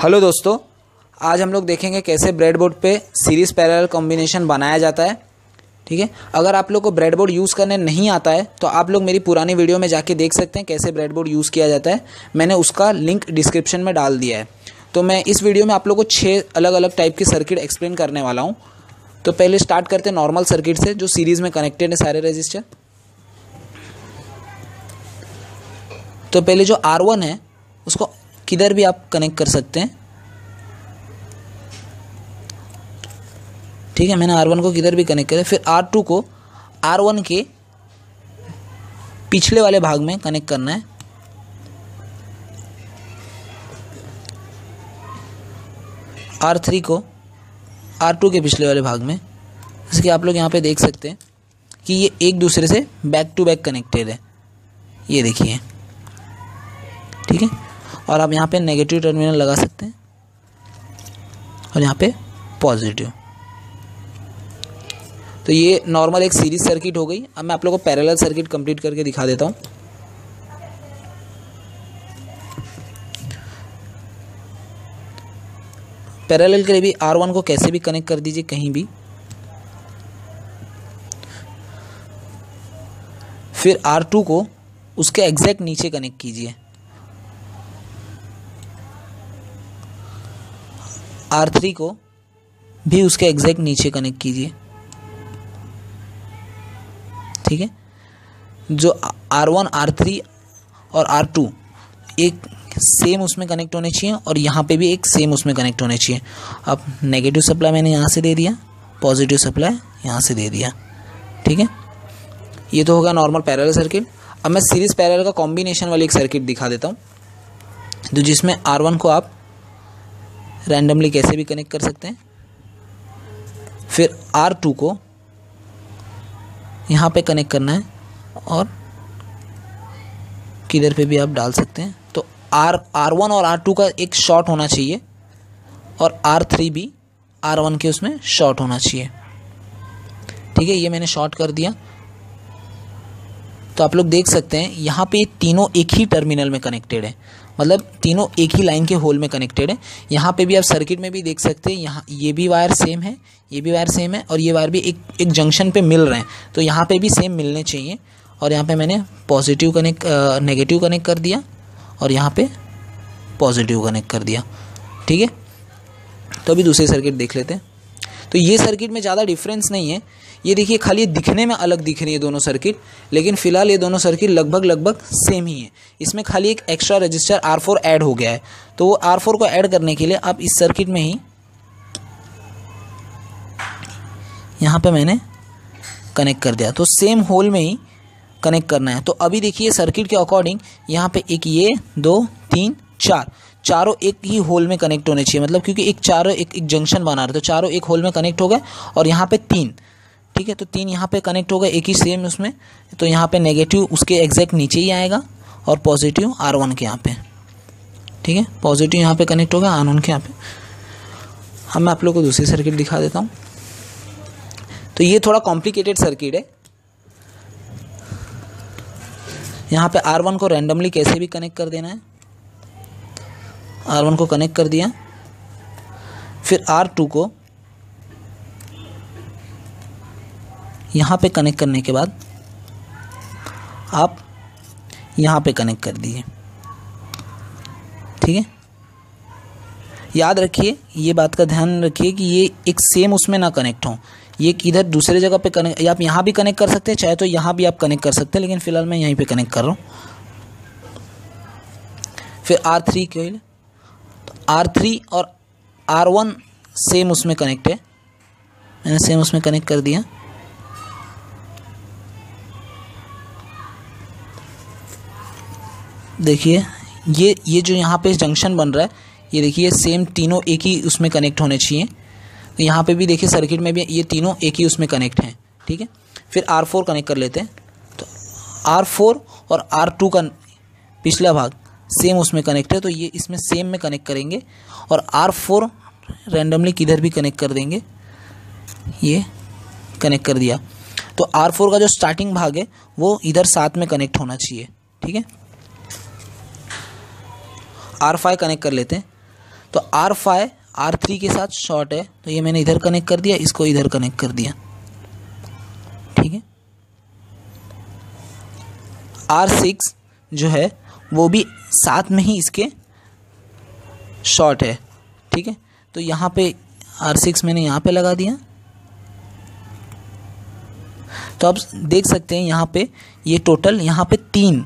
Hello दोस्तों, आज हम लोग देखेंगे कैसे ब्रेडबोर्ड पे सीरीज़ पैरेलल कॉम्बिनेशन बनाया जाता है। ठीक है, अगर आप लोग को ब्रेडबोर्ड यूज़ करने नहीं आता है तो आप लोग मेरी पुरानी वीडियो में जाके देख सकते हैं कैसे ब्रेडबोर्ड यूज़ किया जाता है। मैंने उसका लिंक डिस्क्रिप्शन में डाल दिया है। तो मैं इस वीडियो में आप लोग को 6 अलग अलग टाइप की सर्किट एक्सप्लेन करने वाला हूँ। तो पहले स्टार्ट करते हैं नॉर्मल सर्किट से, जो सीरीज़ में कनेक्टेड है सारे रजिस्टर। तो पहले जो R1 है उसको किधर भी आप कनेक्ट कर सकते हैं। ठीक है, मैंने R1 को किधर भी कनेक्ट किया। फिर R2 को R1 के पिछले वाले भाग में कनेक्ट करना है। R3 को R2 के पिछले वाले भाग में। जैसे कि आप लोग यहाँ पे देख सकते हैं कि ये एक दूसरे से बैक टू बैक कनेक्टेड है, ये देखिए। ठीक है, और आप यहाँ पे नेगेटिव टर्मिनल लगा सकते हैं और यहाँ पे पॉजिटिव। तो ये नॉर्मल एक सीरीज सर्किट हो गई। अब मैं आप लोगों को पैरेलल सर्किट कंप्लीट करके दिखा देता हूँ। पैरेलल के लिए भी R1 को कैसे भी कनेक्ट कर दीजिए कहीं भी। फिर R2 को उसके एग्जैक्ट नीचे कनेक्ट कीजिए। R3 को भी उसके एग्जैक्ट नीचे कनेक्ट कीजिए। ठीक है, जो R1, R3 और R2 एक सेम उसमें कनेक्ट होने चाहिए और यहाँ पे भी एक सेम उसमें कनेक्ट होने चाहिए। अब नेगेटिव सप्लाई मैंने यहाँ से दे दिया, पॉजिटिव सप्लाई यहाँ से दे दिया। ठीक है, ये तो होगा नॉर्मल पैरेलल सर्किट। अब मैं सीरीज पैरेलल का कॉम्बिनेशन वाली एक सर्किट दिखा देता हूँ, तो जिसमें R1 को आप रैंडमली कैसे भी कनेक्ट कर सकते हैं। फिर R2 को यहाँ पे कनेक्ट करना है और किधर पे भी आप डाल सकते हैं। तो R1 और R2 का एक शॉर्ट होना चाहिए और R3 भी R1 के उसमें शॉर्ट होना चाहिए। ठीक है, ये मैंने शॉर्ट कर दिया। तो आप लोग देख सकते हैं यहाँ पे तीनों एक ही टर्मिनल में कनेक्टेड है, मतलब तीनों एक ही लाइन के होल में कनेक्टेड है। यहाँ पे भी आप सर्किट में भी देख सकते हैं, यहाँ ये भी वायर सेम है, ये भी वायर सेम है और ये वायर भी एक जंक्शन पे मिल रहे हैं। तो यहाँ पे भी सेम मिलने चाहिए। और यहाँ पे मैंने नेगेटिव कनेक्ट कर दिया और यहाँ पे पॉजिटिव कनेक्ट कर दिया। ठीक है, तो अभी दूसरी सर्किट देख लेते हैं। तो ये सर्किट में ज़्यादा डिफरेंस नहीं है। ये देखिए, खाली दिखने में अलग दिख रही है दोनों सर्किट, लेकिन फिलहाल ये दोनों सर्किट लगभग सेम ही है। इसमें खाली एक एक्स्ट्रा रजिस्टर R4 ऐड हो गया है। तो वो R4 को ऐड करने के लिए आप इस सर्किट में ही यहाँ पे मैंने कनेक्ट कर दिया। तो सेम होल में ही कनेक्ट करना है। तो अभी देखिए सर्किट के अकॉर्डिंग यहाँ पे एक ये 2 3 4 चारों एक ही होल में कनेक्ट होने चाहिए, मतलब क्योंकि चारों एक जंक्शन बना रहे, तो चारों एक होल में कनेक्ट हो गए। और यहाँ पे 3, ठीक है, तो 3 यहाँ पे कनेक्ट हो गए एक ही सेम उसमें। तो यहाँ पे नेगेटिव उसके एग्जैक्ट नीचे ही आएगा और पॉजिटिव R1 के यहाँ पे। ठीक है, पॉजिटिव यहाँ पे कनेक्ट होगा R1 के यहाँ पे। अब मैं आप लोग को दूसरी सर्किट दिखा देता हूँ। तो ये थोड़ा कॉम्प्लिकेटेड सर्किट है। यहाँ पे R1 को रैंडमली कैसे भी कनेक्ट कर देना है। R1 को कनेक्ट कर दिया। फिर R2 को यहाँ पे कनेक्ट करने के बाद आप यहाँ पे कनेक्ट कर दीजिए। ठीक है, याद रखिए, ये बात का ध्यान रखिए कि ये एक सेम उसमें ना कनेक्ट हो। ये किधर दूसरे जगह पे कनेक्ट, या आप यहाँ भी कनेक्ट कर सकते हैं, चाहे तो यहाँ भी आप कनेक्ट कर सकते हैं, लेकिन फिलहाल मैं यहीं पे कनेक्ट कर रहा हूँ। फिर R3 के लिए R3 और R1 सेम उसमें कनेक्ट है, मैंने सेम उसमें कनेक्ट कर दिया। देखिए, ये जो यहाँ पे जंक्शन बन रहा है, ये देखिए सेम तीनों एक ही उसमें कनेक्ट होने चाहिए। तो यहाँ पे भी देखिए सर्किट में भी ये तीनों एक ही उसमें कनेक्ट हैं। ठीक है, फिर R4 कनेक्ट कर लेते हैं। तो R4 और R2 का पिछला भाग सेम उसमें कनेक्ट है, तो ये इसमें सेम में कनेक्ट करेंगे और R4 रैंडमली किधर भी कनेक्ट कर देंगे। ये कनेक्ट कर दिया। तो R4 का जो स्टार्टिंग भाग है वो इधर साथ में कनेक्ट होना चाहिए। ठीक है, R5 कनेक्ट कर लेते हैं। तो R5 R3 के साथ शॉर्ट है, तो ये मैंने इधर कनेक्ट कर दिया, इसको इधर कनेक्ट कर दिया, ठीक है। R6 जो है वो भी साथ में ही इसके शॉर्ट है, ठीक है। तो यहाँ पे R6 मैंने यहाँ पे लगा दिया। तो आप देख सकते हैं यहाँ पे ये टोटल यहाँ पे तीन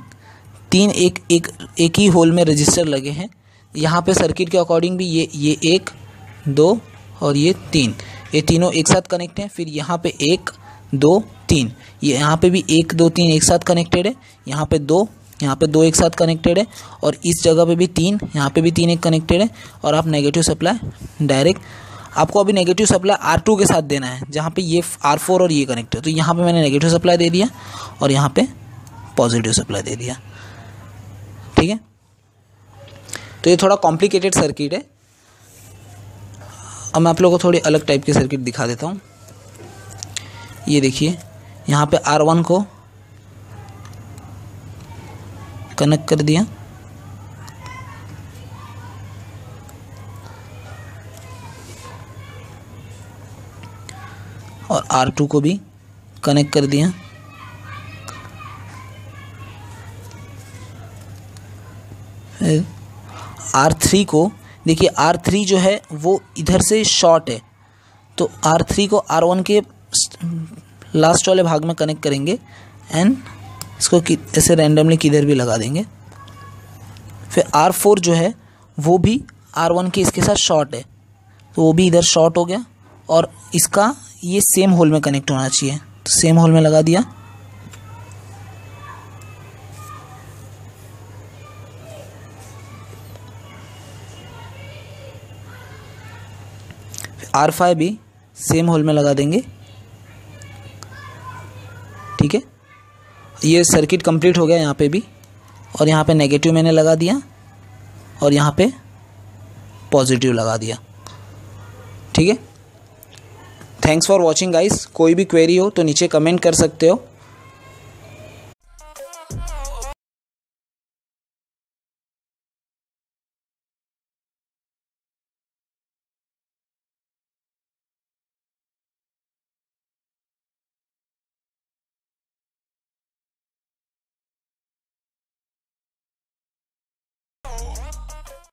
एक ही होल में रजिस्टर लगे हैं। यहाँ पे सर्किट के अकॉर्डिंग भी ये 1 2 और ये 3, ये तीनों एक साथ कनेक्ट हैं। फिर यहाँ पे 1 2 3, ये यहाँ पे भी 1 2 3 एक साथ कनेक्टेड है। यहाँ पे 2 एक साथ कनेक्टेड है, और इस जगह पे भी 3, यहाँ पे भी 3 एक कनेक्टेड है। और आप नेगेटिव सप्लाई डायरेक्ट, आपको अभी नेगेटिव सप्लाई R2 के साथ देना है, जहाँ पे ये R4 और ये कनेक्ट है। तो यहाँ पे मैंने नेगेटिव सप्लाई दे दिया और यहाँ पे पॉजिटिव सप्लाई दे दिया, ठीक है। तो ये थोड़ा कॉम्प्लिकेटेड सर्किट है। अब मैं आप लोगों को थोड़ी अलग टाइप की सर्किट दिखा देता हूँ। ये देखिए, यहाँ पे R1 को कनेक्ट कर दिया, और R2 को भी कनेक्ट कर दिया। R3 को देखिए, R3 जो है वो इधर से शॉर्ट है, तो R3 को R1 के लास्ट वाले भाग में कनेक्ट करेंगे एंड इसको ऐसे रैंडमली किधर भी लगा देंगे। फिर R4 जो है वो भी R1 के इसके साथ शॉर्ट है, तो वो भी इधर शॉर्ट हो गया, और इसका ये सेम होल में कनेक्ट होना चाहिए, तो सेम होल में लगा दिया। R5 भी सेम होल में लगा देंगे, ठीक है। ये सर्किट कंप्लीट हो गया यहाँ पे भी, और यहाँ पे नेगेटिव मैंने लगा दिया और यहाँ पे पॉजिटिव लगा दिया, ठीक है। Thanks for watching guys. कोई भी क्वेरी हो तो नीचे कमेंट कर सकते हो।